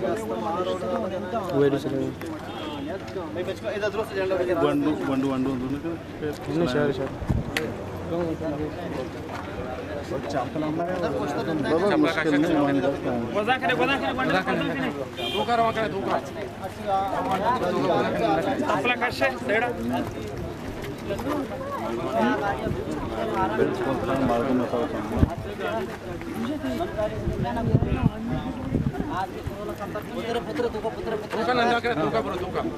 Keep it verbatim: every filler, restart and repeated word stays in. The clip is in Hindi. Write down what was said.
वेरी सर बंडू बंडू बंडू नहीं सर सर चप्पल बाबा मुश्किल नहीं वजन करे वजन करे वजन करे तू कर वहां करे तू कर चप्पल कशे देड़ा बिल्कुल प्लान मार्गों में था पुत्र पुत्र तू का पुत्र पुत्र का नंदा करे तू का ब्रो तू का